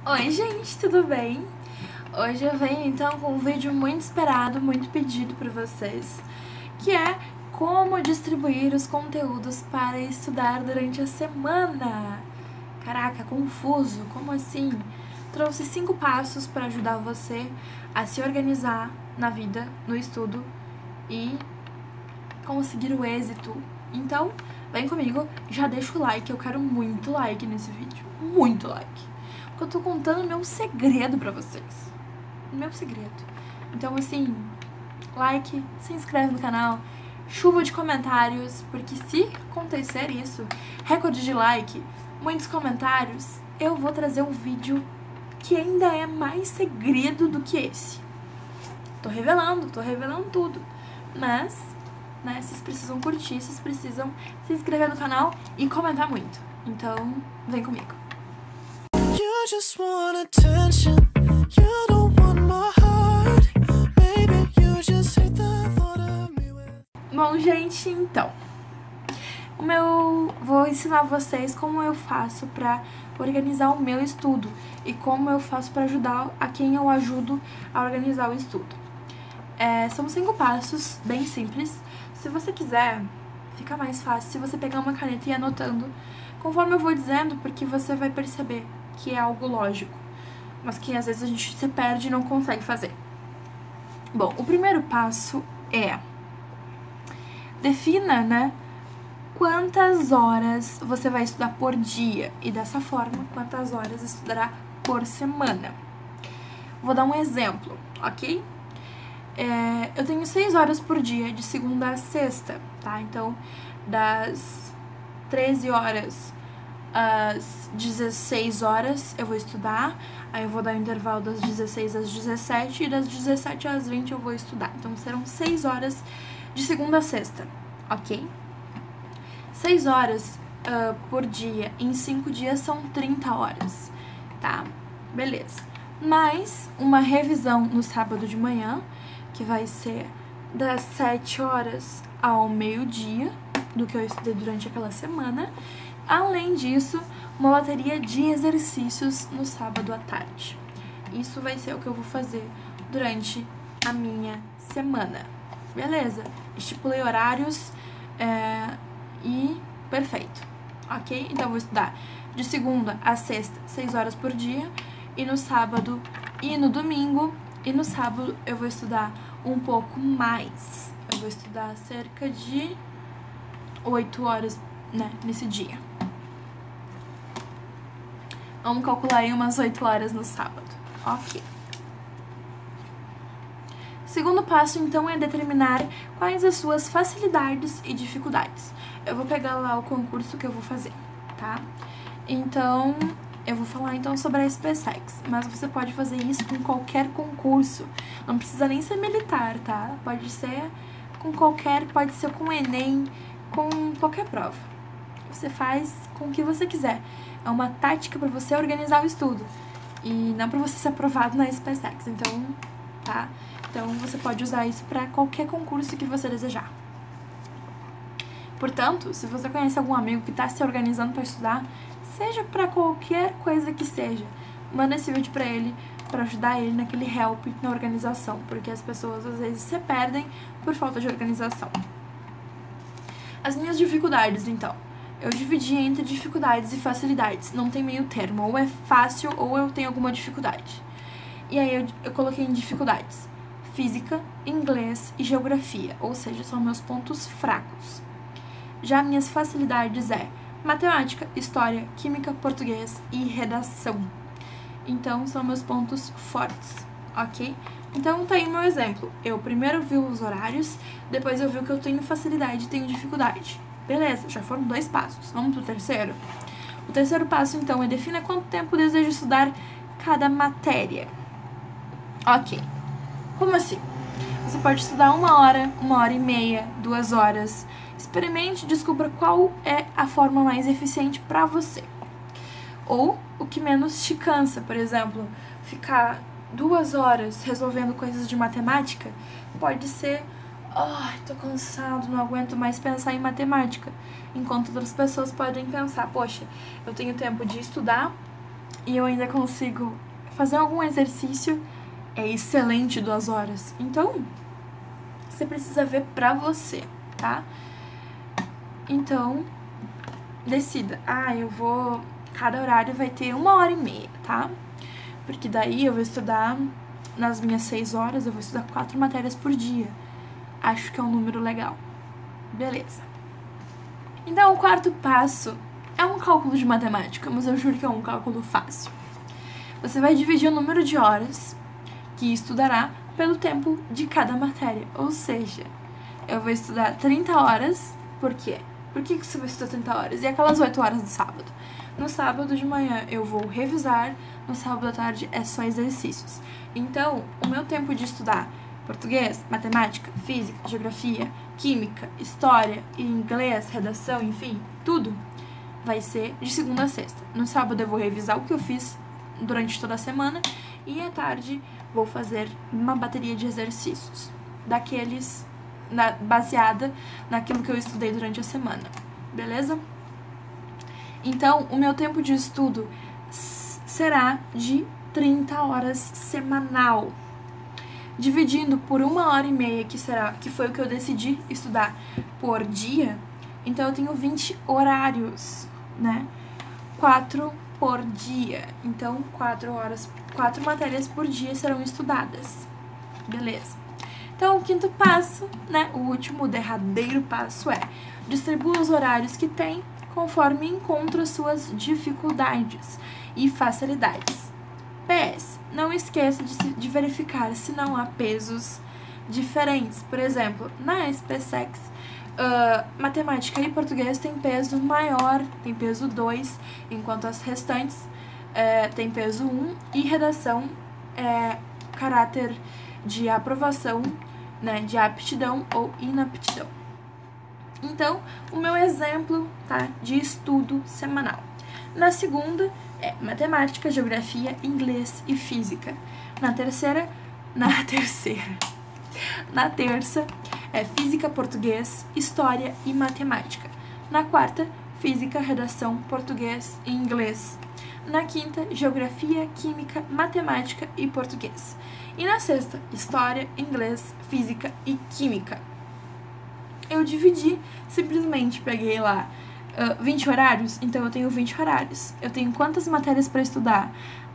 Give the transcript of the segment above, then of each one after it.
Oi gente, tudo bem? Hoje eu venho então com um vídeo muito esperado, muito pedido por vocês, que é como distribuir os conteúdos para estudar durante a semana. Caraca, confuso, como assim? Trouxe 5 passos para ajudar você a se organizar na vida, no estudo e conseguir o êxito. Então, vem comigo, já deixa o like, eu quero muito like nesse vídeo, muito like. Porque eu tô contando meu segredo pra vocês. Meu segredo. Então, assim, like, se inscreve no canal, chuva de comentários, porque se acontecer isso, recorde de like, muitos comentários, eu vou trazer um vídeo que ainda é mais segredo do que esse. Tô revelando tudo. Mas, né, vocês precisam curtir, vocês precisam se inscrever no canal e comentar muito. Então, vem comigo. You just want attention. You don't want my heart. Maybe you just hate the thought of me with... Bom, gente, então vou ensinar vocês como eu faço pra organizar o meu estudo e como eu faço pra ajudar a quem eu ajudo a organizar o estudo. São 5 passos bem simples. Se você quiser, fica mais fácil se você pegar uma caneta e ir anotando conforme eu vou dizendo, porque você vai perceber que é algo lógico, mas que às vezes a gente se perde e não consegue fazer. Bom, o primeiro passo é defina, né, quantas horas você vai estudar por dia e dessa forma, quantas horas estudará por semana. Vou dar um exemplo, ok? Eu tenho 6 horas por dia, de segunda a sexta, tá? Então, das 13 horas às 16 horas eu vou estudar, aí eu vou dar um intervalo das 16 às 17 e das 17 às 20 eu vou estudar. Então, serão 6 horas de segunda a sexta, ok? 6 horas por dia em 5 dias são 30 horas, tá? Beleza. Mais uma revisão no sábado de manhã, que vai ser das 7 horas ao meio-dia, do que eu estudei durante aquela semana. Além disso, uma bateria de exercícios no sábado à tarde. Isso vai ser o que eu vou fazer durante a minha semana. Beleza? Estipulei horários e perfeito. Ok? Então, eu vou estudar de segunda a sexta, 6 horas por dia. E no sábado e no domingo. E no sábado eu vou estudar um pouco mais. Eu vou estudar cerca de 8 horas, né, nesse dia. Vamos calcular aí umas 8 horas no sábado. Ok. Segundo passo, então, é determinar quais as suas facilidades e dificuldades. Eu vou pegar lá o concurso que eu vou fazer, tá? Então, eu vou falar então sobre a SpaceX, mas você pode fazer isso com qualquer concurso. Não precisa nem ser militar, tá? Pode ser com qualquer, pode ser com o Enem, com qualquer prova. Você faz com o que você quiser. É uma tática para você organizar o estudo e não para você ser aprovado na SpaceX. Então, tá? Então, você pode usar isso para qualquer concurso que você desejar. Portanto, se você conhece algum amigo que está se organizando para estudar, seja para qualquer coisa que seja, manda esse vídeo para ele, para ajudar ele naquele help na organização, porque as pessoas às vezes se perdem por falta de organização. As minhas dificuldades, então. Eu dividi entre dificuldades e facilidades, não tem meio termo, ou é fácil ou eu tenho alguma dificuldade. E aí eu coloquei em dificuldades: física, inglês e geografia, ou seja, são meus pontos fracos. Já minhas facilidades é matemática, história, química, português e redação. Então, são meus pontos fortes, ok? Então, tá aí meu exemplo. Eu primeiro vi os horários, depois eu vi que eu tenho facilidade e tenho dificuldade. Beleza, já foram 2 passos. Vamos pro terceiro? O terceiro passo, então, é defina quanto tempo deseja estudar cada matéria. Ok. Como assim? Você pode estudar 1 hora, 1h30, 2 horas. Experimente e descubra qual é a forma mais eficiente para você. Ou o que menos te cansa. Por exemplo, ficar 2 horas resolvendo coisas de matemática pode ser: ai, tô cansado, não aguento mais pensar em matemática. Enquanto outras pessoas podem pensar: poxa, eu tenho tempo de estudar e eu ainda consigo fazer algum exercício, é excelente 2 horas. Então, você precisa ver pra você, tá? Então, decida. Cada horário vai ter 1h30, tá? Porque daí eu vou estudar, nas minhas 6 horas, eu vou estudar 4 matérias por dia. Acho que é um número legal. Beleza. Então, o quarto passo é um cálculo de matemática, mas eu juro que é um cálculo fácil. Você vai dividir o número de horas que estudará pelo tempo de cada matéria. Ou seja, eu vou estudar 30 horas. Por quê? Por que você vai estudar 30 horas? E aquelas 8 horas do sábado? No sábado de manhã eu vou revisar, no sábado à tarde é só exercícios. Então, o meu tempo de estudar português, matemática, física, geografia, química, história, inglês, redação, enfim, tudo vai ser de segunda a sexta. No sábado eu vou revisar o que eu fiz durante toda a semana e à tarde vou fazer uma bateria de exercícios baseada naquilo que eu estudei durante a semana, beleza? Então, o meu tempo de estudo será de 30 horas semanal, dividindo por 1h30, que foi o que eu decidi estudar por dia. Então, eu tenho 20 horários, né? 4 por dia. Então, 4 matérias por dia serão estudadas. Beleza. Então, o quinto passo, né? O último, o derradeiro passo é: distribua os horários que tem conforme encontra suas dificuldades e facilidades. PS, não esqueça de verificar se não há pesos diferentes. Por exemplo, na SPSEC, matemática e português tem peso maior, tem peso 2, enquanto as restantes tem peso 1, e redação é caráter de aprovação, né, de aptidão ou inaptidão. Então, o meu exemplo, tá, de estudo semanal. Na segunda é matemática, geografia, inglês e física. Na terça é física, português, história e matemática. Na quarta, física, redação, português e inglês. Na quinta, geografia, química, matemática e português. E na sexta, história, inglês, física e química. Eu dividi, simplesmente peguei lá 20 horários, então eu tenho 20 horários. Eu tenho quantas matérias para estudar?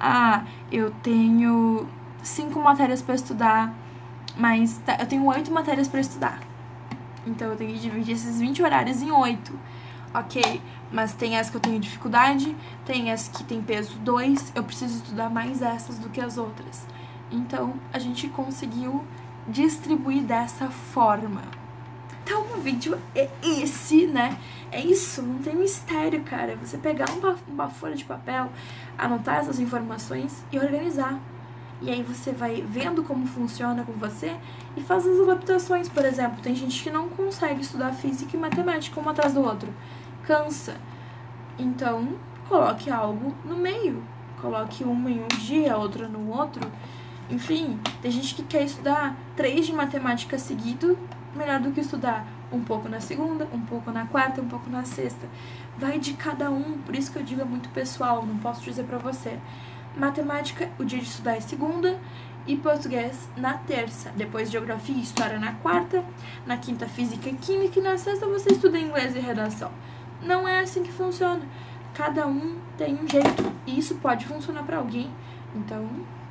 Eu tenho 5 matérias para estudar, mas eu tenho 8 matérias para estudar. Então eu tenho que dividir esses 20 horários em 8, ok? Mas tem as que eu tenho dificuldade, tem as que tem peso 2, eu preciso estudar mais essas do que as outras. Então a gente conseguiu distribuir dessa forma. Então o vídeo é esse, né? É isso, não tem mistério, cara. Você pegar uma folha de papel, anotar essas informações e organizar. E aí você vai vendo como funciona com você e faz as adaptações. Por exemplo, tem gente que não consegue estudar física e matemática um atrás do outro. Cansa. Então, coloque algo no meio. Coloque uma em um dia, outra no outro. Enfim, tem gente que quer estudar 3 de matemática seguido, melhor do que estudar um pouco na segunda, um pouco na quarta, um pouco na sexta. Vai de cada um, por isso que eu digo é muito pessoal, não posso dizer pra você. Matemática, o dia de estudar é segunda, e português na terça. Depois geografia e história na quarta, na quinta física e química, e na sexta você estuda inglês e redação. Não é assim que funciona. Cada um tem um jeito, e isso pode funcionar pra alguém. Então,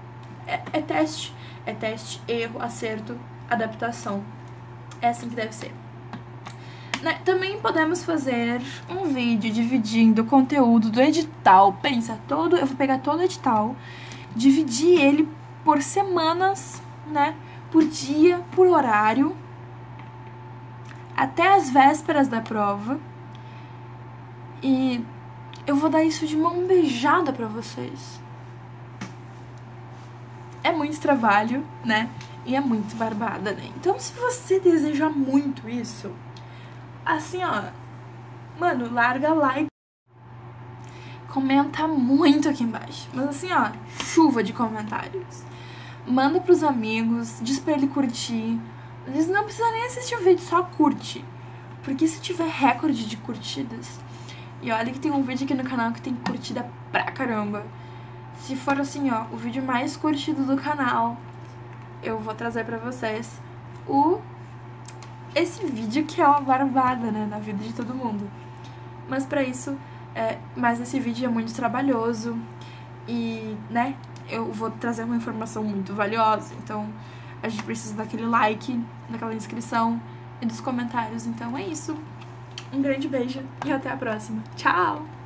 é teste, erro, acerto, adaptação. É assim que deve ser. Também podemos fazer um vídeo dividindo o conteúdo do edital. Pensa, eu vou pegar todo o edital, dividir ele por semanas, né? Por dia, por horário, até as vésperas da prova. E eu vou dar isso de mão beijada pra vocês. É muito trabalho, né? E é muito barbada, né? Então, se você deseja muito isso, assim, ó, mano, larga like, comenta muito aqui embaixo. Mas assim, ó, chuva de comentários. Manda pros amigos, diz pra ele curtir. Eles não precisam nem assistir o vídeo, só curte. Porque se tiver recorde de curtidas, e olha que tem um vídeo aqui no canal que tem curtida pra caramba, Se for assim, ó, o vídeo mais curtido do canal, eu vou trazer pra vocês esse vídeo que é uma barbada, né, na vida de todo mundo. Mas pra isso, mas esse vídeo é muito trabalhoso e, né, eu vou trazer uma informação muito valiosa, então a gente precisa daquele like, daquela inscrição e dos comentários. Então é isso. Um grande beijo e até a próxima. Tchau!